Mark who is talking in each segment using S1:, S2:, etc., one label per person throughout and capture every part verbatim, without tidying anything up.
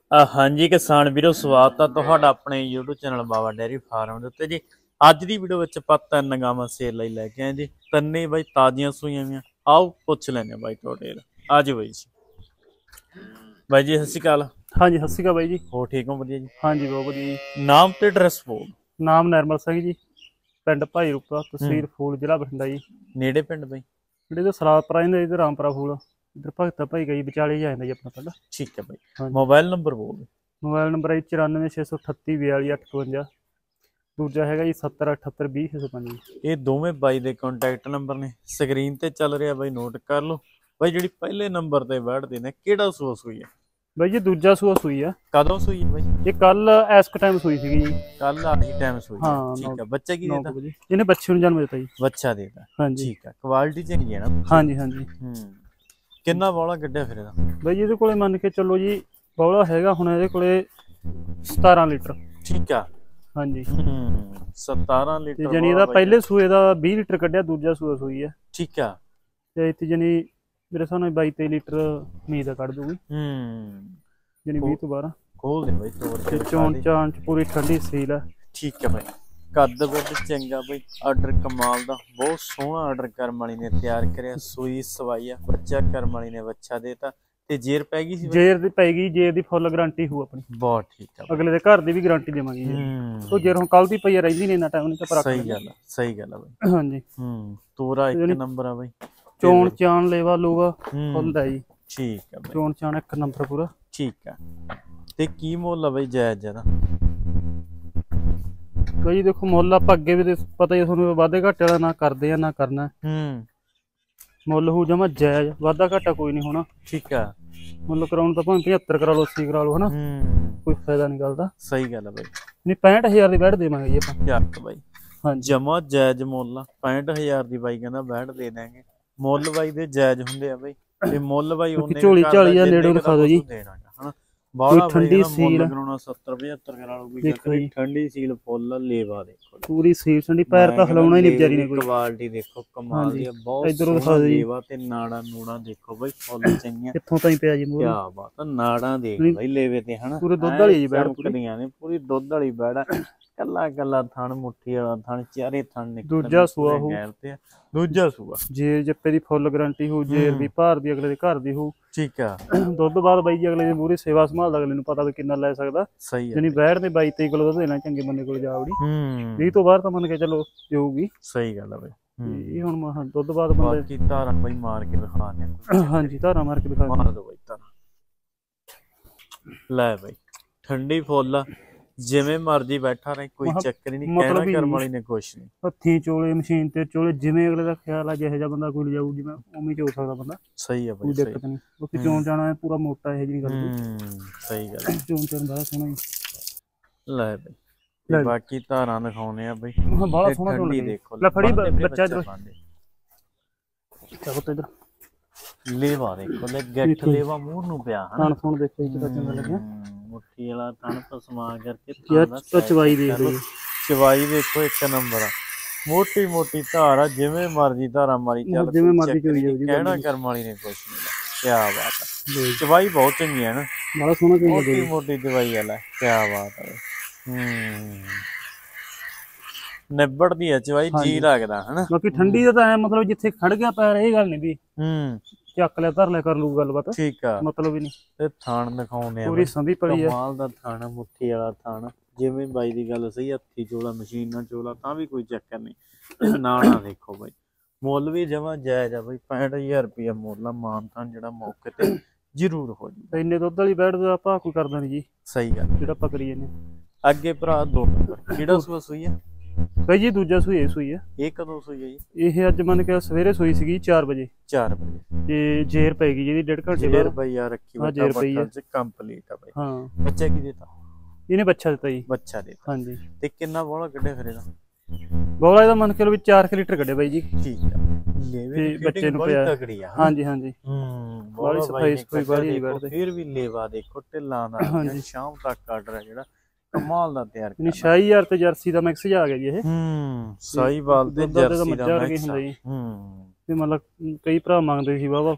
S1: ਅ, ਹਾਂਜੀ ਕਿਸਾਨ ਵੀਰੋ, ਸਵਾਗਤ ਆ ਤੁਹਾਡਾ ਆਪਣੇ YouTube channel Baba dairy farm ਦੇ ਉੱਤੇ ਜੀ। ਅੱਜ ਦੀ ਵੀਡੀਓ ਵਿੱਚ ਆਪਾਂ ਤਿੰਨ ਗਾਵਾਂ ਸੇਲ ਲਈ ਲੈ ਕੇ ਆਏ ਜੀ। ਤਿੰਨੇ ਬਾਈ ਤਾਜ਼ੀਆਂ ਸੂਈਆਂ ਵੀਆਂ। ਆਓ ਪੁੱਛ ਲੈਂਦੇ ਬਾਈ ਤੁਹਾਡੇ ਅੱਜ ਬਾਈ ਜੀ। ਬਾਈ ਜੀ ਸਤਿ ਸ਼੍ਰੀ ਅਕਾਲ।
S2: ਹਾਂਜੀ ਸਤਿ ਸ਼੍ਰੀ ਅਕਾਲ ਬਾਈ ਜੀ।
S1: ਹੋਰ ਠੀਕ ਹੋ? ਵਧੀਆ ਜੀ।
S2: ਹਾਂਜੀ ਬਹੁਤ ਵਧੀਆ ਜੀ।
S1: ਨਾਮ ਤੇ ਐਡਰੈਸ ਬੋਲ।
S2: ਨਾਮ ਨਰਮਲ ਸਿੰਘ ਜੀ, ਪਿੰਡ ਭਾਈ ਰੂਪਾ, ਤਹਿਸੀਲ ਫੂਲ, ਜ਼ਿਲ੍ਹਾ ਬਠਿੰਡਾ ਜੀ।
S1: ਨੇੜੇ ਪਿੰਡ ਬਾਈ?
S2: ਜਿਹੜੇ ਤਾਂ ਸਲਾਦਪੁਰਾ ਜਾਂਦੇ ਇੱਧਰ ਰਾਮਪੁਰਾ ਫੂਲ, ਇੱਧਰ ਭਗਤਾ ਭਾਈ ਗਈ ਵਿਚਾਲੇ ਜਾਂਦਾ ਜੀ ਆਪਣਾ ਪਿੰਡ।
S1: ਠੀਕ ਹੈ ਬਾਈ। ਮੋਬਾਈਲ ਨੰਬਰ ਬੋਲ।
S2: ਮੋਬਾਈਲ ਨੰਬਰ ਹੈ ਚੁਰਾਨਵੇਂ ਛੇ ਸੌ ਅਠੱਤੀ ਬਿਆਲੀ ਅੱਠ ਇਕਵੰਜਾ। ਦੂਜਾ ਹੈਗਾ ਜੀ ਸੱਤਰ ਅਠੱਤਰ ਵੀਹ ਛੇ ਸੌ ਪੰਜ ਜੀ।
S1: ਇਹ ਦੋਵੇਂ ਬਾਈ ਦੇ ਕੰਟੈਕਟ ਨੰਬਰ ਨੇ, ਸਕਰੀਨ ਤੇ ਚੱਲ ਰਿਹਾ ਬਾਈ, ਨੋਟ ਕਰ ਲਓ। ਬਾਈ ਜਿਹੜੀ ਪਹਿਲੇ ਨੰਬਰ ਤੇ ਬੈਠਦੇ ਨੇ ਕਿਹੜਾ ਸੂਆ ਸੂਈ ਹੈ?
S2: ਬਾਈ ਜੀ ਦੂਜਾ ਸੂਆ ਸੂਈ ਆ।
S1: ਕਦੋਂ ਸੂਈ ਬਾਈ?
S2: ਇਹ ਕੱਲ ਇਸ ਟਾਈਮ ਸੂਈ ਸੀਗੀ ਜੀ।
S1: ਕੱਲ ਆਹੀ ਟਾਈਮ ਸੂਈ?
S2: ਹਾਂ
S1: ਠੀਕ ਹੈ। ਬੱਚਾ ਕੀ ਦੇਤਾ?
S2: ਇਹਨੇ ਬੱਚੇ ਨੂੰ ਜਨਮ ਦਿੱਤਾ ਜੀ।
S1: ਬੱਚਾ ਦੇਤਾ।
S2: ਹਾਂਜੀ
S1: ਠੀਕ ਹੈ। ਕੁਆਲਿਟੀ ਚੰਗੀ ਹੈ ਨਾ?
S2: ਹਾਂਜੀ ਹਾਂਜੀ।
S1: ਹੂੰ। ਕਿੰਨਾ ਬੌਲਾ ਕੱਢਿਆ ਫਿਰ ਇਹਦਾ?
S2: ਬਾਈ ਜੀ ਇਹਦੇ ਕੋਲੇ ਮੰਨ ਕੇ ਚੱਲੋ ਜੀ, ਬੌਲਾ ਹੈਗਾ ਹੁਣ ਇਹਦੇ ਕੋਲੇ ਸਤਾਰਾਂ ਲੀਟਰ।
S1: ਠੀਕ ਆ।
S2: ਹਾਂਜੀ।
S1: ਹੂੰ ਸਤਾਰਾਂ ਲੀਟਰ
S2: ਜਾਨੀ ਇਹਦਾ ਪਹਿਲੇ ਸੂਏ ਦਾ ਵੀਹ ਲੀਟਰ ਕੱਢਿਆ, ਦੂਜਾ ਸੂਆ ਸੂਈ ਹੈ।
S1: ਠੀਕ ਆ।
S2: ਤੇ ਇੱਥੇ ਜਾਨੀ ਮੇਰੇ ਹਿਸਾਬ ਨਾਲ ਬਾਈ ਤੇਈ ਲੀਟਰ ਉਮੀਦ ਆ ਕੱਢ ਦੂਗੀ।
S1: ਹੂੰ
S2: ਜਾਨੀ ਵੀਹ ਤੋਂ ਬਾਰਾਂ।
S1: ਖੋਲ ਦੇ ਬਾਈ ਤੋੜ ਕੇ।
S2: ਚੋਣ ਚਾਣ ਚ ਪੂਰੀ ਠੰਡੀ ਸੀਲ ਹੈ।
S1: ਠੀਕ ਹੈ ਬਾਈ। ਕੱਦ ਵੱਡ ਚੰਗਾ ਬਾਈ। ਆਰਡਰ ਕਮਾਲ ਦਾ, ਬਹੁਤ ਸੋਹਣਾ ਆਰਡਰ ਕਰਮ ਵਾਲੀ ਨੇ ਤਿਆਰ ਕਰਿਆ। ਸੂਈ ਸਵਾਈ ਆ, ਬੱਚਾ ਕਰਮ ਵਾਲੀ ਨੇ ਬੱਚਾ ਦੇਤਾ। ਤੇ ਜੇਰ ਪੈ ਗਈ ਸੀ?
S2: ਜੇਰ ਦੀ ਪੈ ਗਈ, ਜੇਰ ਦੀ ਫੁੱਲ ਗਾਰੰਟੀ ਹੋਊ ਆਪਣੀ।
S1: ਬਹੁਤ ਠੀਕ ਆ।
S2: ਅਗਲੇ ਦੇ ਘਰ ਦੀ ਵੀ ਗਾਰੰਟੀ ਦੇਵਾਂਗੇ ਜੀ। ਉਹ ਜੇਰ ਹੁਣ ਕੱਲ ਦੀ ਪਈ ਰਹਿੰਦੀ ਨਹੀਂ, ਇੰਨਾ ਟਾਈਮ ਨਹੀਂ ਤਾਂ ਪਰ
S1: ਸਹੀ ਗੱਲ ਆ, ਸਹੀ ਗੱਲ ਆ ਬਾਈ।
S2: ਹਾਂਜੀ।
S1: ਹੂੰ ਤੋਰਾ ਇੱਕ ਨੰਬਰ ਆ ਬਾਈ।
S2: ਚੋਣ ਚਾਣ ਲੇਵਾ ਲੂਗਾ ਫੁੱਲ ਹੈ ਜੀ।
S1: ਠੀਕ ਆ ਬਾਈ।
S2: ਚੋਣ ਚਾਣ ਇੱਕ ਨੰਬਰ ਪੂਰਾ।
S1: ਠੀਕ ਆ। ਤੇ ਕੀ ਮੁੱਲ ਆ ਬਾਈ ਜਾਇਜ਼ ਜਰਾ?
S2: ਬਾਈ ਦੇਖੋ ਮੁੱਲ ਆਪਾਂ ਅੱਗੇ ਵੀ ਪਤਾ ਹੀ ਤੁਹਾਨੂੰ, ਵਾਧੇ ਘਾਟੇ ਵਾਲਾ ਨਾ ਕਰਦੇ ਆ ਨਾ ਕਰਨਾ।
S1: ਹੂੰ
S2: ਮੁੱਲ ਹੋ ਜਾਵਾਂ ਜਾਇਜ਼, ਵਾਧਾ ਘਾਟਾ ਕੋਈ ਨਹੀਂ ਹੋਣਾ।
S1: ਠੀਕ ਆ।
S2: ਮੁੱਲ ਕਰਾਉਣ ਤਾਂ ਭਾਵੇਂ ਪਝੱਤਰ ਕਰਾ ਲਓ, ਅੱਸੀ ਕਰਾ ਲਓ, ਹਨਾ ਕੋਈ ਫਾਇਦਾ ਨਹੀਂ ਗੱਲ ਦਾ।
S1: ਸਹੀ ਗੱਲ ਆ ਬਾਈ।
S2: ਨਹੀਂ ਪੈਂਹਠ ਹਜ਼ਾਰ ਦੀ ਬੈਠ ਦੇਵਾਂਗੇ ਜੀ ਆਪਾਂ।
S1: ਚੱਕ ਬਾਈ।
S2: ਹਾਂਜੀ
S1: ਜਮਾ ਜਾਇਜ਼ ਮੁੱਲ ਆ। ਪੈਂਹਠ ਹਜ਼ਾਰ ਦੀ ਬਾਈ ਕਹਿੰਦਾ ਬੈਠ ਦੇ ਦਾਂਗੇ। ਮੁੱਲ ਬਾਈ ਦੇ ਜਾਇਜ਼ ਹੁੰਦੇ ਆ ਬਾਈ। ਤੇ ਮੁੱਲ ਬਾਈ ਉਹਨੇ
S2: ਝੋਲੀ ਝਾਲੀ ਆ ਨੇੜੇ ਦਿਖਾ ਦਿਓ ਜੀ।
S1: ਹਨਾ ਬਾਹਲਾ
S2: ਠੰਡੀ ਸੀਲ
S1: ਕਰਾਉਣਾ ਸੱਤਰ ਪਝੱਤਰ ਕਰਾ ਲਓ ਕੋਈ। ਠੰਡੀ ਸੀਲ ਫੁੱਲ ਲੇਵਾ ਦੇਖੋ
S2: ਪੂਰੀ ਸੀਲ ਠੰਡੀ, ਪੈਰ ਤਾਂ ਹਿਲਾਉਣਾ ਹੀ ਨਹੀਂ ਵਿਚਾਰੀ ਨੇ ਕੋਈ।
S1: ਕੁਆਲਿਟੀ ਦੇਖੋ ਕਮਾਲ ਦੀ ਆ, ਬਹੁਤ ਸੋਹਣਾ ਲੇਵਾ। ਤੇ ਨਾੜਾਂ ਨੂੜਾਂ ਦੇਖੋ ਬਾਈ ਫੁੱਲ ਚੰਗੀਆਂ।
S2: ਕਿੱਥੋਂ ਤਾਈਂ ਪਿਆ ਜੀ ਮੂਹਰੇ?
S1: ਕਿਆ ਬਾਤ ਆ। ਨਾੜਾਂ ਦੇਖ ਬਾਈ ਲੇਵੇ ਤੇ, ਹਨਾ
S2: ਪੂਰੇ ਦੁੱਧ ਵਾਲੀ ਜੀ ਬੈੜ
S1: ਚਮਕਦੀਆਂ ਨੇ, ਪੂਰੀ ਦੁੱਧ ਵਾਲੀ ਬੈੜ ਆ। ਕੱਲਾ ਕੱਲਾ ਥਣ, ਮੁੱਠੀ ਵਾਲਾ ਥਣ, ਚਾਰੇ ਥਣ ਨਿਕਲ।
S2: ਦੂਜਾ ਸੂਆ ਹੋ।
S1: ਦੂਜਾ ਸੂਆ।
S2: ਜੇਰ ਜੱਪੇ ਦੀ ਫੁੱਲ ਗਾਰੰਟੀ ਹੋ, ਜੇਰ ਦੀ ਭਾਰ ਦੀ ਅਗਲੇ ਦੇ ਘਰ ਦੀ ਹੋ।
S1: ਠੀਕ ਆ।
S2: ਦੁੱਧ ਬਾਅਦ ਬਾਈ ਜੀ ਅਗਲੇ ਦੀ ਪੂਰੀ ਸੇਵਾ ਸੰਭਾਲਦਾ, ਅਗਲੇ ਨੂੰ ਪਤਾ ਵੀ ਕਿੰਨਾ ਲੈ ਸਕਦਾ।
S1: ਸਹੀ ਆ।
S2: ਜਾਨੀ ਬੈੜ ਦੇ ਬਾਈ ਤੇਈ ਕਿਲੋ ਦੁੱਧ ਦੇਣਾ ਚੰਗੇ ਬੰਦੇ ਕੋਲ ਜਾਵੜੀ।
S1: ਹੂੰ
S2: ਵੀਹ ਤੋਂ ਬਾਅਦ ਤਾਂ ਮੰਨ ਕੇ ਚਲੋ ਦੇਊਗੀ।
S1: ਸਹੀ ਗੱਲ ਆ ਬਾਈ।
S2: ਇਹ ਹੁਣ ਦੁੱਧ ਬਾਅਦ ਬੰਦੇ
S1: ਬਾਕੀ ਧਾਰਾਂ ਬਾਈ ਮਾਰ ਕੇ ਦਿਖਾਣੇ।
S2: ਹਾਂਜੀ ਧਾਰਾਂ ਮਾਰ ਕੇ ਦਿਖਾ
S1: ਮਾਰ ਦੋ ਬਾਈ ਧਾਰਾਂ। ਲੈ ਬਾਈ ਠੰਡੀ ਫੁੱਲ, ਜਿਵੇਂ ਮਰਜੀ ਬੈਠਾ ਰਹੇ, ਕੋਈ ਚੱਕਰ ਨਹੀਂ। ਕਹਿਣਾ ਕਰਮ ਵਾਲੀ ਨੇ ਕੁਛ ਨਹੀਂ।
S2: ਹੱਥੀਂ ਚੋਲੇ, ਮਸ਼ੀਨ ਤੇ ਚੋਲੇ, ਜਿਵੇਂ ਅਗਲੇ ਦਾ ਖਿਆਲ ਆ, ਜਿਹੋ ਜਿਹਾ ਬੰਦਾ ਕੋਈ ਲਿਜਾਊ ਜਿਵੇਂ ਉਵੇਂ ਚੋ ਸਕਦਾ ਬੰਦਾ।
S1: ਸਹੀ ਆ ਬਾਈ।
S2: ਕੋਈ ਦਿੱਕਤ ਨਹੀਂ। ਉੱਥੇ ਚੋਣ ਜਾਣਾ ਪੂਰਾ ਮੋਟਾ, ਇਹੋ ਜਿਹੀ ਗੱਲ
S1: ਹੂੰ ਸਹੀ ਗੱਲ।
S2: ਚੋਣ ਚਾਣ ਬੜਾ ਸੋਹਣਾ ਜੀ।
S1: ਲੈ ਬਾਈ ਬਾਕੀ ਧਾਰਾਂ ਦਿਖਾਉਣੇ ਆ ਬਾਈ।
S2: ਬੜਾ ਸੋਹਣਾ
S1: ਠੰਡੀ ਦੇਖੋ।
S2: ਲੈ ਫੜੀ ਬੱਚਾ ਇਧਰ ਚੱਲ ਇਧਰ।
S1: ਲੇਵਾ ਦੇਖੋ, ਲੈ ਗੱਠ ਲੇਵਾ ਮੂੰਹ ਨੂੰ ਪਿਆ।
S2: ਥਣ ਥਣ ਦੇਖੋ ਕਿੰਨਾ ਚੰਗਾ ਲੱਗਿਆ।
S1: ਮੁੱਠੀ ਵਾਲਾ ਥਣ ਤੋਂ ਸਮਾ ਕਰਕੇ
S2: ਚਵਾਈ ਦੇਖ ਲਓ।
S1: ਚਵਾਈ ਦੇਖੋ ਇੱਕ ਨੰਬਰ ਆ। ਮੋਟੀ ਮੋਟੀ ਧਾਰ ਆ, ਜਿਵੇਂ ਮਰਜੀ ਧਾਰਾਂ ਮਾਰੀ ਚੱਲ,
S2: ਜਿਵੇਂ ਮਰਜੀ ਚੋਈ ਜਾਊ ਜੀ।
S1: ਕਹਿਣਾ ਕਰਮ ਵਾਲੀ ਨੇ ਕੁਛ ਨਹੀਂ। ਕਿਆ ਬਾਤ ਆ। ਚਵਾਈ ਬਹੁਤ ਚੰਗੀ ਹੈ ਨਾ।
S2: ਬੜਾ ਸੋਹਣਾ ਚੰਗਾ
S1: ਮੋਟੀ ਮੋਟੀ ਚਵਾਈ ਵਾਲਾ। ਕਿਆ ਬਾਤ ਆ। ਹੂੰ ਨਿਬੜਦੀ ਆ ਚਵਾਈ, ਜੀ ਲੱਗਦਾ ਹਨਾ।
S2: ਬਾਕੀ ਠੰਡੀ ਦਾ ਤਾਂ ਐ ਮਤਲਬ ਜਿੱਥੇ ਖੜ ਗਿਆ ਪੈਰ, ਇਹ ਗੱਲ ਨਹੀਂ ਵੀ
S1: ਹੂੰ
S2: ਚੱਕ ਲਿਆ ਧਰ ਲਿਆ ਕਰ ਲੂ ਗੱਲਬਾਤ।
S1: ਠੀਕ ਆ।
S2: ਮਤਲਬ ਹੀ ਨਹੀਂ।
S1: ਤੇ ਥਾਣ ਦਿਖਾਉਂਦੇ ਆ
S2: ਪੂਰੀ ਸੰਭੀ ਪਈ ਆ।
S1: ਕਮਾਲ ਦਾ ਥਾਣ, ਮੁੱਠੀ ਵਾਲਾ ਥਾਣ। ਜਿਵੇਂ ਬਾਈ ਦੀ ਗੱਲ ਸਹੀ, ਹੱਥੀ ਚੋਲਾ, ਮਸ਼ੀਨ ਨਾਲ ਚੋਲਾ, ਤਾਂ ਵੀ ਕੋਈ ਚੱਕਰ ਨਹੀਂ। ਨਾਣਾ ਦੇਖੋ ਬਾਈ, ਮੁੱਲ ਵੀ ਜਮਾਂ ਜਾਇਜ਼ ਆ ਬਾਈ। ਪੈਂਹਠ ਹਜ਼ਾਰ ਰੁਪਇਆ ਮੁੱਲ ਆ। ਮਾਨਤਾਨ ਜਿਹੜਾ ਮੌਕੇ ਤੇ ਜ਼ਰੂਰ ਹੋ ਜੂ।
S2: ਇੰਨੇ ਦੁੱਧ ਵਾਲੀ ਬੈਠ ਦਾ ਆਪਾਂ ਕੋਈ ਕਰਦਾ ਨਹੀਂ ਜੀ।
S1: ਸਹੀ ਗੱਲ
S2: ਜਿਹੜਾ ਆਪਾਂ ਕਰੀ ਜਾਂਦੇ
S1: ਅੱਗੇ ਭਰਾ। ਦੋ ਨੰਬਰ ਕਿਹੜਾ ਸੂਆ ਸੂਈ ਆ
S2: ਬਾਈ ਜੀ? ਦੂਜਾ ਸੂਈ ਇਹ ਸੂਈ ਆ।
S1: ਇਹ ਕਦੋਂ ਸੂਈ ਆ ਜੀ?
S2: ਇਹ ਅੱਜ ਮੰਨ ਕੇ ਸਵੇਰੇ ਸੂਈ ਸੀਗੀ ਚਾਰ ਵਜੇ।
S1: ਚਾਰ ਵਜੇ।
S2: ਤੇ ਜੇਰ ਪੈ ਗਈ ਜਿਹਦੀ ਡੇਢ ਘੰਟੇ
S1: ਬਾਅਦ। ਬਾਈ ਆ ਰੱਖੀ
S2: ਹਾਂ ਜੇਰ ਪਈ ਆ
S1: ਕੰਪਲੀਟ ਆ ਬਾਈ।
S2: ਹਾਂ
S1: ਬੱਚਾ ਕੀ ਦੇਤਾ?
S2: ਇਹਨੇ ਬੱਚਾ ਦਿੱਤਾ ਜੀ।
S1: ਬੱਚਾ ਦੇਤਾ।
S2: ਹਾਂਜੀ।
S1: ਤੇ ਕਿੰਨਾ ਬੋਲਾ ਕੱਢਿਆ ਫਿਰ ਇਹਦਾ?
S2: ਬੋਲਾ ਇਹਦਾ ਮੰਨ ਕੇ ਲਓ ਵੀ ਚਾਰ ਲੀਟਰ ਕੱਢਿਆ ਬਾਈ ਜੀ।
S1: ਠੀਕ ਆ।
S2: ਤੇ ਬੱਚੇ ਨੂੰ ਪਿਆ
S1: ਤਗੜੀ ਆ।
S2: ਹਾਂਜੀ ਹਾਂਜੀ।
S1: ਹੂੰ
S2: ਬੜੀ ਸਫਾਈ ਸਫਾਈ ਬਾੜੀ ਬੈਠਦੇ।
S1: ਫਿਰ ਵੀ ਲੇਵਾ ਦੇਖੋ ਢਿੱਲਾਂ ਦਾ। ਸ਼ਾਮ ਤੱਕ ਆਰਡਰ ਹੈ ਜਿਹੜਾ ਕਮਾਲ ਦਾ ਤਿਆਰ ਕੀਤਾ।
S2: ਛੇ ਹਜ਼ਾਰ ਤੇ ਜਰਸੀ ਦਾ ਮਿਕਸ ਜਾ ਗਿਆ ਜੀ ਇਹ।
S1: ਹੂੰ ਸਾਹੀਵਾਲ ਤੇ ਜਰਸੀ ਦਾ ਮਿਕਸ।
S2: ਹੂੰ
S1: ਹੂੰ
S2: ਤੇ ਮਤਲਬ ਕਈ ਭਰਾ ਮੰਗਦੇ ਸੀ ਵਾਵਾ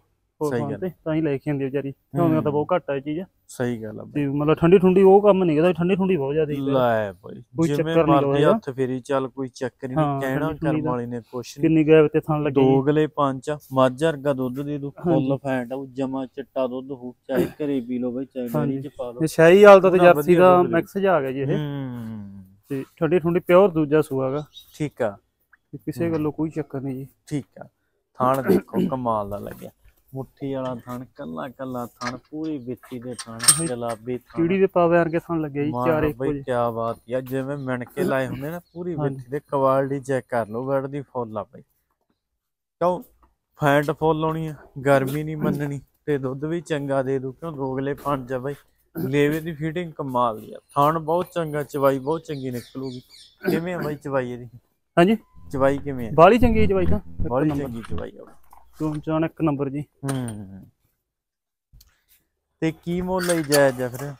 S2: ਫੋਨ
S1: ਸਹੀ
S2: ਫੋਨ
S1: ਗੱਲ।
S2: ਤੇ ਤਾਂ ਹੀ ਲੈ ਕੇ ਆਉਂਦੀ ਵਿਚਾਰੀ, ਆਉਂਦੀਆਂ ਤਾਂ ਬਹੁਤ ਘੱਟ ਆ ਇਹ ਚੀਜ਼।
S1: ਸਹੀ ਗੱਲ ਆ ਬਈ।
S2: ਤੇ ਮਤਲਬ ਠੰਡੀ ਠੁੰਡੀ ਉਹ ਕੰਮ ਨਹੀਂ ਕਰਦਾ, ਠੰਡੀ ਠੁੰਡੀ ਬਹੁਤ ਜ਼ਿਆਦਾ ਹੀ ਵੈੜ।
S1: ਲੈ ਬਈ
S2: ਕੋਈ
S1: ਜਿਵੇਂ
S2: ਚੱਕਰ ਨੀ
S1: ਮਰਜ਼ੀ
S2: ਹੈਗਾ।
S1: ਹੱਥ ਫੇਰੀ ਚੱਲ, ਕੋਈ ਚੱਕਰ ਹੀ ਨਹੀਂ,
S2: ਹਾਂ,
S1: ਕਹਿਣਾ
S2: ਠੰਡੀ ਠੁੰਡੀ
S1: ਕਰਮ
S2: ਦਾ
S1: ਵਾਲੀ ਨੇ ਕੁਛ ਨਹੀਂ।
S2: ਕਿੰਨੀ ਗੈਪ ਤੇ ਥਣ ਲੱਗੇ ਜੀ।
S1: ਦੋਗਲੇ ਪੰਜ ਆ, ਮੱਝ ਵਰਗਾ ਦੁੱਧ ਦੇ ਦੂ, ਫੁੱਲ
S2: ਹਾਂਜੀ।
S1: ਫੈਂਟ ਆ, ਜਮਾ ਚਿੱਟਾ ਦੁੱਧ ਹੋ, ਚਾਹੇ ਘਰੇ ਪੀ ਲਓ ਬਈ, ਚਾਹੇ ਡੇਅਰੀ
S2: ਹਾਂਜੀ।
S1: ਚ ਪਾ ਲਓ।
S2: ਇਹ ਸ਼ਾਹੀ ਹਾਲ ਦਾ ਤੇ
S1: ਪੂਰਾ
S2: ਜਰਸੀ
S1: ਵਧੀਆ
S2: ਦਾ
S1: ਦੁੱਧ ਦੇ।
S2: ਮਿਕਸ ਜਿਹਾ ਆ ਗਿਆ ਜੀ ਇਹ।
S1: ਹੂੰ
S2: ਤੇ ਠੰਡੀ ਠੁੰਡੀ ਪਿਓਰ ਦੂਜਾ ਸੂਆ ਗਾ,
S1: ਠੀਕ ਆ।
S2: ਕਿਸੇ ਗੱਲੋਂ ਕੋਈ ਚੱਕਰ ਨਹੀਂ ਜੀ।
S1: ਠੀਕ ਆ। ਥਣ ਦੇਖੋ ਕਮਾਲ ਦਾ ਲੱਗਿਆ, ਮੁੱਠੀ ਵਾਲਾ ਥਣ, ਕੱਲਾ ਕੱਲਾ ਥਣ, ਪੂਰੀ ਵਿੱਥੀ ਦੇ ਥਣ, ਗੁਲਾਬੀ ਥਣ,
S2: ਕੀੜੀ ਦੇ ਪਾਵੇ ਵਰਗੇ ਥਣ ਲੱਗੇ ਜੀ,
S1: ਮਾਂ
S2: ਚਾਰ ਇੱਕ
S1: ਬਈ
S2: ਵਜੇ।
S1: ਕਿਆ ਬਾਤ ਯਾਰ, ਜਿਵੇਂ ਮਿਣ ਕੇ ਲਾਏ ਹੁੰਦੇ ਨਾ, ਪੂਰੀ
S2: ਹਾਂਜੀ।
S1: ਵਿੱਥੀ ਦੇ। ਕੁਆਲਿਟੀ ਚੈੱਕ ਕਰ ਲਓ ਵੜ ਦੀ, ਫੁੱਲ ਆ ਬਈ। ਕਿਉਂ ਫੈਂਟ ਫੁੱਲ ਲਾਉਣੀ ਆ, ਗਰਮੀ ਨਹੀਂ ਮੰਨਣੀ, ਤੇ ਦੁੱਧ ਵੀ ਚੰਗਾ ਦੇ ਦੂ, ਕਿਉਂ ਦੋਗਲੇ ਪੰਜ ਆ ਬਈ। ਲੇਵੇ ਦੀ ਫਿਟਿੰਗ ਕਮਾਲ ਦੀ ਆ, ਥਣ ਬਹੁਤ ਚੰਗਾ, ਚਵਾਈ ਬਹੁਤ ਚੰਗੀ ਨਿਕਲੂਗੀ। ਕਿਵੇਂ ਆ ਬਾਈ ਚਵਾਈ ਇਹਦੀ?
S2: ਹਾਂਜੀ,
S1: ਚਵਾਈ ਕਿਵੇਂ ਆ?
S2: ਬਾਲੀ ਚੰਗੀ ਚਵਾਈ ਤਾਂ, ਇੱਕ
S1: ਬੜੀ
S2: ਨੰਬਰ।
S1: ਚੰਗੀ ਚਵਾਈ ਆ।
S2: ਚੋਣ ਚਾਣ ਇੱਕ ਨੰਬਰ ਜੀ।
S1: ਹੂੰ ਤੇ ਕੀ ਮੁੱਲ ਲਈ ਜਾਇਜ਼ ਆ ਫਿਰ?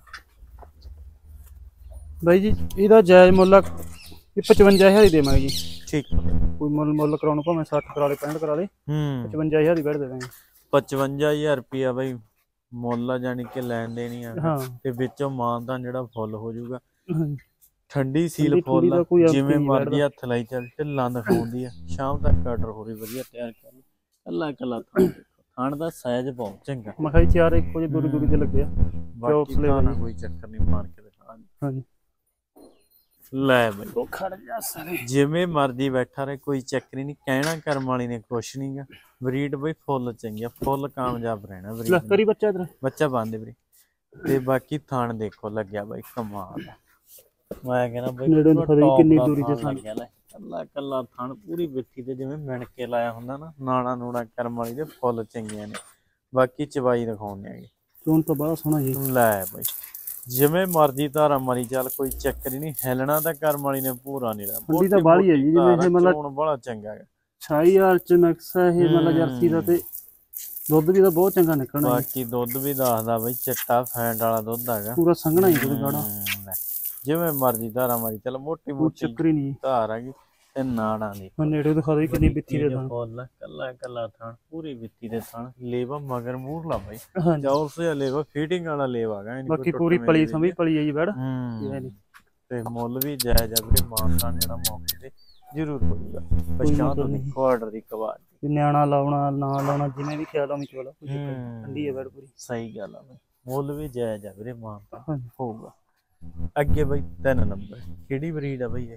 S1: ਬਾਈ
S2: ਜੀ ਇਹਦਾ ਜਾਇਜ਼ ਮੁੱਲ ਇਹ ਪਚਵੰਜਾ ਹਜ਼ਾਰ ਹੀ ਦੇਵਾਂਗੇ ਜੀ।
S1: ਠੀਕ।
S2: ਕੋਈ ਮੁੱਲ ਮੁੱਲ ਕਰਾਉਣਾ ਭਾਵੇਂ ਸੱਠ ਕਰਾ ਲੇ, ਪੈਂਹਠ ਕਰਾ ਲੇ,
S1: ਹੂੰ
S2: ਪਚਵੰਜਾ ਹਜ਼ਾਰ ਹੀ ਵੜ ਦੇਵਾਂਗੇ।
S1: ਪਚਵੰਜਾ ਹਜ਼ਾਰ ਰੁਪਿਆ ਬਾਈ ਮੁੱਲ ਆ, ਜਾਣੀ ਕਿ ਲੈਣ ਦੇਣੀ ਆ।
S2: ਹਾਂ।
S1: ਤੇ ਵਿੱਚੋਂ ਮਾਨ ਤਾਂ ਜਿਹੜਾ ਫੁੱਲ ਹੋ ਜਾਊਗਾ।
S2: ਹਾਂਜੀ।
S1: ਠੰਡੀ ਸੀਲ
S2: ਠੰਡੀ ਠੁੰਡੀ
S1: ਫੁੱਲ
S2: ਦਾ ਕੋਈ
S1: ਆ,
S2: ਅੰਤ
S1: ਜਿਵੇਂ
S2: ਨਹੀਂ
S1: ਮਰਜ਼ੀ
S2: ਵੜਦਾ।
S1: ਹੱਥ ਲਾਈ ਚੱਲ, ਢਿੱਲਾਂ ਦਿਖਾਉਂਦੀ ਆ। ਸ਼ਾਮ ਤੱਕ ਆਰਡਰ ਹੋ ਰਹੀ ਵਧੀਆ ਤਿਆਰ ਕਰ ਲਓ। ਕੱਲਾ ਕੱਲਾ ਥਣ ਥਣ ਦਾ ਸਾਈਜ਼ ਬਹੁਤ ਚੰਗਾ।
S2: ਮੈਂ ਕਿਹਾ ਜੀ ਚਾਰ ਇੱਕ ਵਜੇ ਦੂਰੀ ਦੂਰੀ ਤੇ ਲੱਗਿਆ।
S1: ਬਾਕੀ ਤਾਂ ਨਾ ਕੋਈ ਚੱਕਰ ਨਹੀਂ, ਮਾਰ ਕੇ ਦਿਖਾ।
S2: ਹਾਂਜੀ।
S1: ਲੈ ਬਈ
S2: ਉਹ ਖੜ ਜਾ ਸਾਰੇ,
S1: ਜਿਵੇਂ ਮਰਜ਼ੀ ਬੈਠਾ ਰਹੇ, ਕੋਈ ਚੱਕਰ ਨਹੀਂ, ਕਹਿਣਾ ਕਰਮ ਵਾਲੀ ਨੇ ਕੁਛ ਨਹੀਂ ਗਾ। ਬਰੀਡ ਬਈ ਫੁੱਲ ਚੰਗੀ ਆ, ਫੁੱਲ ਕਾਮਯਾਬ ਰਹਿਣਾ ਬਰੀਡ।
S2: ਕਰੀ ਬੱਚਾ ਇਧਰ
S1: ਬੱਚਾ ਬੰਦੇ ਵੀਰੇ। ਤੇ ਬਾਕੀ ਥਣ ਦੇਖੋ ਲੱਗਿਆ ਬਾਈ ਕਮਾਲ ਦਾ। ਮੈਂ ਕਹਿੰਦਾ ਬਾਈ
S2: ਨੇੜੇ ਦਿਖਾ ਦੇ ਕਿੰਨੀ ਦੂਰੀ ਤੇ
S1: ਥਣ ਲੱਗਿਆ ਲੈ, ਕੱਲਾ ਕੱਲਾ ਥਣ, ਪੂਰੀ ਵਿੱਥੀ ਤੇ ਜਿਵੇਂ ਮਿਣ ਕੇ ਲਾਇਆ ਹੁੰਦਾ ਨਾ। ਨਾੜਾ ਨੂੜਾ ਕਰਮ ਵਾਲੀ ਦੇ ਫੁੱਲ ਚੰਗੀਆਂ ਨੇ। ਬਾਕੀ ਚਵਾਈ ਦਿਖਾਉਂਦੇ ਆਗੇ।
S2: ਚੋਣ ਤਾਂ ਬੜਾ ਸੋਹਣਾ ਜੀ।
S1: ਲੈ ਬਾਈ ਜਿਵੇਂ ਮਰਜ਼ੀ ਧਾਰਾ ਮਾਰੀ ਚੱਲ, ਕੋਈ ਚੱਕਰ ਹੀ ਨਹੀਂ। ਹਿਲਣਾ ਤਾਂ ਕਰਮ ਵਾਲੀ ਨੇ ਪੂਰਾ ਨਹੀਂ ਲਾ।
S2: ਠੰਡੀ ਤਾਂ ਬਾਹਲੀ ਹੈ ਜੀ, ਜਿਵੇਂ ਇਹ ਮਤਲਬ
S1: ਬੜਾ ਚੰਗਾ ਹੈ।
S2: ਸ਼ਾਹੀ ਹਾਲ ਚ ਮਿਕਸ ਹੈ ਇਹ, ਮਤਲਬ ਜਰਸੀ ਦਾ, ਤੇ ਦੁੱਧ ਵੀ ਤਾਂ ਬਹੁਤ ਚੰਗਾ ਨਿਕਲਣਾ।
S1: ਬਾਕੀ ਦੁੱਧ ਵੀ ਦੱਸਦਾ ਬਈ, ਚਿੱਟਾ ਫੈਂਟ ਵਾਲਾ ਦੁੱਧ ਹੈਗਾ,
S2: ਪੂਰਾ ਸੰਘਣਾ ਹੀ ਦੁੱਧ ਗਾੜਾ।
S1: ਜਿਵੇਂ ਮਰਜ਼ੀ ਧਾਰਾ ਮਾਰੀ ਚੱਲ, ਮੋਟੀ ਮੋਟੀ
S2: ਚੱਕਰ ਹੀ ਨਹੀਂ
S1: ਧਾਰ ਹੈਗੀ। ਤੇ ਨਾੜਾਂ ਦੀ
S2: ਨੇੜੇ ਦਿਖਾ ਦੇ ਕਿੰਨੀ ਵਿੱਥੀ ਦੇ ਥਣ,
S1: ਫੁੱਲ ਕੱਲਾ ਕੱਲਾ ਥਣ, ਪੂਰੀ ਵਿੱਥੀ ਦੇ ਥਣ। ਲੇਵਾ ਮਗਰ ਮੂਰ ਲਾ ਬਾਈ,
S2: ਹਾਂਜੀ।
S1: ਚੌਰਸ ਜਿਹਾ ਲੇਵਾ, ਫੀਟਿੰਗ ਵਾਲਾ ਲੇਵਾ ਹੈਗਾ।
S2: ਬਾਕੀ ਪੂਰੀ ਪਲੀ ਸਮਝ ਪਲੀ ਹੈ ਜੀ ਬੈੜ।
S1: ਹੂੰ ਤੇ ਮੁੱਲ ਵੀ ਜਾਇਜ਼ ਆ ਵੀਰੇ, ਮਾਨਤਾਨ ਜਿਹੜਾ ਮੌਕੇ ਤੇ ਜ਼ਰੂਰ ਹੋਊਗਾ। ਪਛਾਣ ਨਹੀਂ ਕੁਆਰਟਰ ਦੀ ਕਵਾੜ
S2: ਨਿਆਣਾ ਲਾਉਣਾ ਨਾ ਲਾਉਣਾ, ਜਿਵੇਂ ਵੀ ਖਿਆਲ ਆਉਣੀ ਚੋਲਾ ਠੰਡੀ ਹੈ ਬੈੜ ਪੂਰੀ।
S1: ਸਹੀ ਗੱਲ ਆ ਬਾਈ, ਮੁੱਲ ਵੀ ਜਾਇਜ਼ ਆ ਵੀਰੇ, ਮਾਨਤਾਨ ਹੋਊਗਾ। ਅੱਗੇ ਬਾਈ ਤਿੰਨ ਨੰਬਰ ਕਿਹੜੀ ਬਰੀਡ ਆ ਬਾਈ ਇਹ?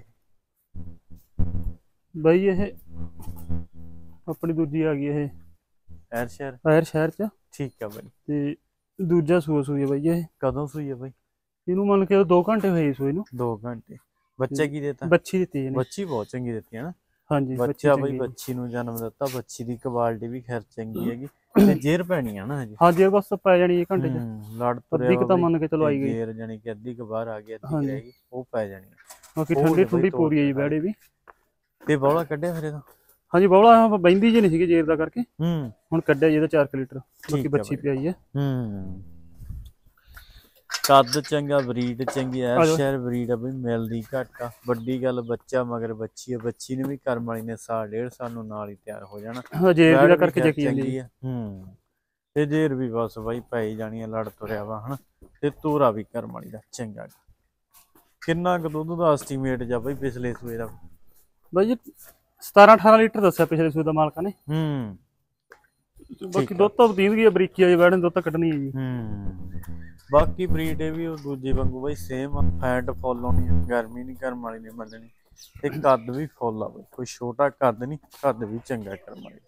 S2: ਬਾਈ ਇਹ ਆਪਣੀ ਦੂਜੀ ਆ ਗਈ ਇਹ
S1: ਐਰ ਸ਼ਹਿਰ
S2: ਐਰ ਸ਼ਹਿਰ ਚ।
S1: ਠੀਕ ਆ ਬਾਈ।
S2: ਤੇ ਦੂਜਾ ਸੂਆ ਸੂਈ ਹੈ ਬਾਈ ਇਹ।
S1: ਕਦੋਂ ਸੂਈ ਆ ਬਾਈ?
S2: ਇਹਨੂੰ ਮੰਨ ਕੇ ਦੋ ਘੰਟੇ ਹੋਏ ਸੂਈ ਨੂੰ।
S1: ਦੋ ਘੰਟੇ। ਬੱਚਾ ਕੀ ਦੇਤਾ?
S2: ਬੱਚੀ ਦਿੱਤੀ ਇਹਨੇ।
S1: ਬੱਚੀ ਬਹੁਤ ਚੰਗੀ ਦਿੱਤੀ ਹੈ ਨਾ।
S2: ਹਾਂਜੀ
S1: ਬੱਚਾ ਬਾਈ ਬੱਚੀ ਨੂੰ ਜਨਮ ਦਿੱਤਾ। ਬੱਚੀ ਦੀ ਕੁਆਲਿਟੀ ਵੀ ਖੈਰ ਚੰਗੀ ਹੈਗੀ, ਤੇ ਜੇਰ ਪੈਣੀ ਆ ਨਾ ਹਜੇ।
S2: ਹਾਂ ਜੇਰ ਬਸ ਪੈ ਜਾਣੀ ਇੱਕ ਘੰਟੇ ਚ।
S1: ਲੜ ਤੁਰਿਆ
S2: ਅੱਧੀ ਕੁ ਤਾਂ ਮੰਨ ਕੇ ਚਲੋ ਆਈ ਗਈ।
S1: ਜੇਰ ਜਾਨੀ ਕਿ ਅੱਧੀ ਕੁ ਬਾਹਰ ਆ ਗਈ, ਅੱਧੀ ਰਹਿ ਗਈ, ਉਹ ਪੈ ਜਾਣੀ।
S2: ਬਾਕੀ ਠੰਡੀ ਠੰਡੀ ਪੂਰੀ ਹੈ ਜੀ ਬੈੜੇ ਵੀ।
S1: ਤੇ ਬੌਲਾ ਕੱਢਿਆ ਫਿਰ ਇਹਦਾ?
S2: ਹਾਂਜੀ ਬੌਲਾ ਬੈਂਦੀ ਜੀ ਨਹੀਂ ਸੀਗੀ ਜੇਰ ਦਾ ਕਰਕੇ,
S1: ਹੂੰ
S2: ਹੁਣ ਕੱਢਿਆ ਜੀ ਇਹਦਾ ਚਾਰ ਲੀਟਰ। ਬਾਕੀ ਬੱਚੀ ਪਿਆਈ ਹੈ।
S1: ਹੂੰ ਕੱਦ ਚੰਗਾ, ਬਰੀਡ ਚੰਗੀ ਐ। ਸ਼ਹਿਰ ਬਰੀਡ ਆ ਬਈ, ਮਿਲਦੀ ਘੱਟ ਆ। ਵੱਡੀ ਗੱਲ ਬੱਚਾ ਮਗਰ ਬੱਚੀ ਆ। ਬੱਚੀ ਨੂੰ ਵੀ ਕਰਮ ਵਾਲੀ ਨੇ ਸਾਲ ਡੇਢ ਸਾਲ ਨੂੰ ਨਾਲ ਹੀ ਤਿਆਰ ਹੋ ਜਾਣਾ।
S2: ਹਾਂ ਜੇਰ ਦਾ ਕਰਕੇ ਚੱਕੀ ਜਾਂਦੀ
S1: ਹੈ। ਹੂੰ ਤੇ ਜੇਰ ਵੀ ਬਸ ਬਾਈ ਪਈ ਜਾਣੀ ਆ, ਲੜ ਤੁਰਿਆ ਵਾ ਹਨਾ। ਤੇ ਤੋਰਾ ਵੀ ਕਰਮ ਵਾਲੀ ਦਾ ਚੰਗਾ। ਕਿੰਨਾ ਕੁ ਦੁੱਧ ਦਾ ਐਸਟੀਮੇਟ ਜਾ ਬਈ ਪਿਛਲੇ ਸੂਏ ਦਾ?
S2: ਬਾਈ ਜੀ ਸਤਾਰਾਂ ਅਠਾਰਾਂ ਲੀਟਰ ਦੱਸਿਆ ਪਿਛਲੇ ਸੂਏ ਦਾ ਮਾਲਕਾਂ ਨੇ।
S1: ਹੂੰ
S2: ਬਾਕੀ ਦੁੱਧ ਤਾਂ ਦੀਂਦਗੀ ਆ, ਬਰੀਕੀ ਆ ਜੀ ਬੈਠਣ ਦੁੱਧ ਤਾਂ ਕੱਢਣੀ ਹੈ ਜੀ।
S1: ਹੂੰ ਬਾਕੀ ਬਰੀਡ ਇਹ ਵੀ ਉਹ ਦੂਜੇ ਵਾਂਗੂ ਬਾਈ ਸੇਮ ਆ। ਫੈਟ ਫੁੱਲ ਆਉਣੀ ਆ, ਗਰਮੀ ਨਹੀਂ ਕਰਮ ਵਾਲੀ ਨੇ ਮੰਨਣੀ। ਤੇ ਕੱਦ ਵੀ ਫੁੱਲ ਆ ਬਈ, ਕੋਈ ਛੋਟਾ ਕੱਦ ਨਹੀਂ, ਕੱਦ ਵੀ ਚੰਗਾ ਕਰਮ ਵਾਲੀ।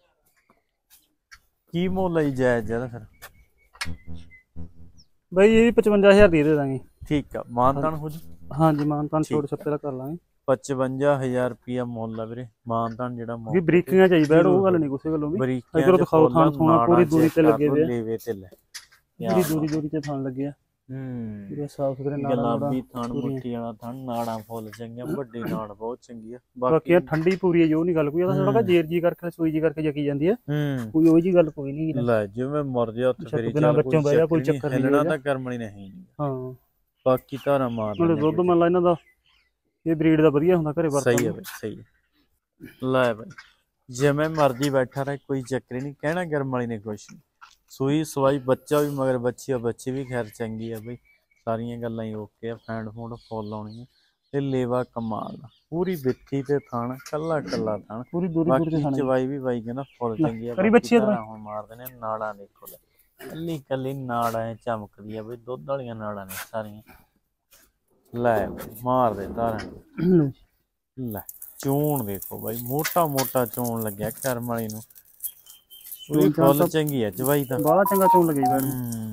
S1: ਕੀ ਮੁੱਲ ਲਈ ਜਾਇਜ਼ ਇਹਦਾ ਫਿਰ?
S2: ਬਾਈ ਇਹ ਵੀ ਪਚਵੰਜਾ ਹਜ਼ਾਰ ਦੀ ਦੇ ਦਾਂਗੇ।
S1: ਠੀਕ ਆ, ਮਾਨਤਾਨ ਹੋ ਜੂ?
S2: ਹਾਂਜੀ ਮਾਨਤਾਨ ਛੋੜ ਛੱਪੇ ਦਾ ਕਰ ਲਾਂਗੇ।
S1: ਪਚਵੰਜਾ ਹਜ਼ਾਰ ਰੁਪਿਆ ਮੁੱਲ ਆ ਵੀਰੇ, ਮਾਨਤਾਨ ਜਿਹੜਾ ਮੁੱਲ।
S2: ਬਰੀਕੀਆਂ ਚਾਹੀਦੀ ਬੈੜ, ਉਹ ਗੱਲ ਨਹੀਂ ਕਿਸੇ ਗੱਲੋਂ ਵੀ।
S1: ਬਰੀਕੀਆਂ
S2: ਇਧਰੋਂ ਦਿਖਾਓ ਥਾਂ ਥੋਣਾ ਪੂਰੀ ਦੂਰੀ ਤੇ ਲੱਗੇ ਹੋਏ ਆ।
S1: ਲੇਵੇ ਤੇ ਲੈ
S2: ਪੂਰੀ ਦੂਰੀ ਦੂਰੀ ਤੇ ਥਾਂ ਲੱਗੇ ਆ।
S1: ਹੂੰ
S2: ਪੂਰੇ ਸਾਫ ਸੁਥਰੇ ਨਾਲ
S1: ਗੁਲਾਬੀ ਥਣ, ਮੁੱਠੀ ਵਾਲਾ ਥਣ, ਨਾੜਾਂ ਫੁੱਲ ਚੰਗੀਆਂ, ਵੱਡੀ ਨਾੜ ਬਹੁਤ ਚੰਗੀ ਆ।
S2: ਬਾਕੀ ਠੰਡੀ ਪੂਰੀ ਹੈ ਜੋ ਨਹੀਂ ਗੱਲ ਕੋਈ, ਉਹਦਾ ਥੋੜਾ ਜੇਰ ਜੀ ਕਰਕੇ ਸੂਈ ਜੀ ਕਰਕੇ ਜਕੀ ਜਾਂਦੀ ਹੈ।
S1: ਹੂੰ
S2: ਕੋਈ ਉਹ ਜੀ ਗੱਲ ਕੋਈ ਨਹੀਂ।
S1: ਲੈ ਜਿਵੇਂ ਮਰਜ਼ੀ ਹੱਥ ਫੇਰੀ
S2: ਚੱਲ ਬੱਚੋਂ ਬਹਿ ਜਾ, ਕੋਈ ਚੱਕਰ ਨਹੀਂ।
S1: ਹਿਲਣਾ ਤਾਂ ਕਰਮਣੀ ਨਹੀਂ।
S2: ਹਾਂ
S1: ਬਾਕੀ ਧਾਰਾ ਮਾਰ
S2: ਨਾਲੇ ਦੁੱਧ ਮੰਨ ਲਾ ਇਹਨਾਂ ਦਾ ਇਹ ਬਰੀਡ ਦਾ ਵਧੀਆ ਹੁੰਦਾ ਘਰੇ ਵਰਤਣ।
S1: ਸਹੀ ਹੈ ਬਈ, ਸਹੀ ਹੈ। ਲੈ ਬਈ ਜਿਵੇਂ ਮਰਜੀ ਬੈਠਾ ਰਹੇ, ਕੋਈ ਚੱਕਰ ਨਹੀਂ, ਕਹਿਣਾ ਕਰਮ ਵਾਲੀ ਨੇ ਕੁਛ ਨਹੀਂ। ਸੂਈ ਸਵਾਈ ਬੱਚਾ ਵੀ ਮਗਰ ਬੱਚੀ ਆ, ਬੱਚੀ ਵੀ ਖੈਰ ਚੰਗੀ ਆ ਬਈ, ਸਾਰੀਆਂ ਗੱਲਾਂ ਹੀ ਓਕੇ ਆ। ਫੈਂਡ ਫੂਡ ਫੁੱਲ ਆਉਣੀ ਆ ਤੇ ਲੇਵਾ ਕਮਾਲ ਦਾ, ਪੂਰੀ ਬਿੱਠੀ ਤੇ ਥਣ ਕੱਲਾ ਕੱਲਾ ਥਣ।
S2: ਪੂਰੀ ਦੂਰੀ ਦੂਰ ਤੇ
S1: ਬਾਕੀ
S2: ਖਾਣਾ
S1: ਚਵਾਈ ਵੀ ਬਾਈ ਕਹਿੰਦਾ ਫੁੱਲ ਚੰਗੀ ਆ।
S2: ਕਰੀ
S1: ਬਾਕੀ
S2: ਬੱਚੀ
S1: ਧਾਰਾਂ ਹੁਣ ਮਾਰਦੇ ਨੇ, ਨਾੜਾਂ ਦੇਖੋ ਲੈ, ਕੱਲੀ ਕੱਲੀ ਨਾੜ ਐ ਚਮਕਦੀ ਆ ਬਈ, ਦੁੱਧ ਵਾਲੀਆਂ ਨਾੜਾਂ ਨੇ ਸਾਰੀਆਂ। ਲੈ ਮਾਰ ਦੇ ਧਾਰਾਂ, ਲੈ ਚੋਣ ਦੇਖੋ ਬਾਈ, ਮੋਟਾ ਮੋਟਾ ਚੋਣ ਲੱਗਿਆ ਕਰਮ ਵਾਲੀ ਨੂੰ, ਪੂਰੀ ਫੁੱਲ ਚੰਗੀ ਆ ਚਵਾਈ ਤਾਂ,
S2: ਬਾਹਲਾ ਚੰਗਾ ਚੋਣ ਲੱਗੀ ਬਾਈ।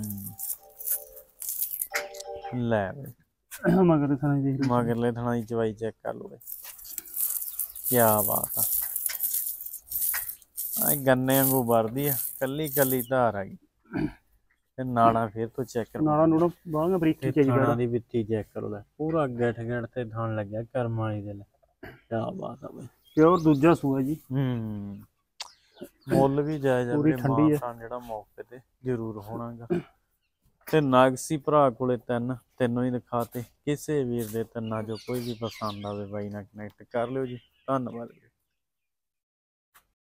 S1: ਲੈ ਬਈ
S2: ਮਗਰ ਥਾਂ ਦੇਖ ਲਓ,
S1: ਮਗਰਲੇ ਥਣਾ ਦੀ ਚਵਾਈ ਚੈੱਕ ਕਰ ਲਓ ਬਈ, ਕਿਆ ਬਾਤ ਆ। ਆ ਗੰਨੇ ਵਾਂਗੂ ਵਰਦੀ ਆ, ਕੱਲੀ ਕੱਲੀ ਧਾਰ ਆ ਗਈ ਤੇ ਨਾੜਾਂ ਫੇਰ ਤੋਂ ਚੈੱਕ ਕਰੋ,
S2: ਨਾਲਾਂ ਨੂੜਾਂ ਬਾਹਲੀਆਂ ਬਰੀਕੀ ਚਾਹੀਦੀ
S1: ਥਣਾ ਦੀ ਵਿੱਥੀ ਚੈੱਕ ਕਰੋ ਲੈ, ਪੂਰਾ ਗਿੱਠ ਗਿੱਠ ਤੇ ਥਣ ਲੱਗਿਆ ਕਰਮ ਵਾਲੀ ਦੇ ਲੈ, ਕਿਆ ਬਾਤ ਆ ਬਈ।
S2: ਪਿਓਰ ਦੂਜਾ ਸੂਆ ਜੀ।
S1: ਹੂੰ ਮੁੱਲ ਵੀ ਜਾਇਜ਼ ਆ,
S2: ਪੂਰੀ ਠੰਡੀ ਆ
S1: ਜਿਹੜਾ ਮੌਕੇ ਤੇ ਜ਼ਰੂਰ ਹੋਣਾਗਾ। ਤੇ ਨਾਗਸੀ ਭਰਾ ਕੋਲੇ ਤਿੰਨ ਤਿੰਨੋਂ ਹੀ ਦਿਖਾਤੇ, ਕਿਸੇ ਵੀਰ ਦੇ ਤਿੰਨਾਂ ਚੋਂ ਕੋਈ ਵੀ ਪਸੰਦ ਆਵੇ ਬਾਈ ਨਾਲ ਕਨੈਕਟ ਕਰ ਲਿਓ ਜੀ। ਧੰਨਵਾਦ।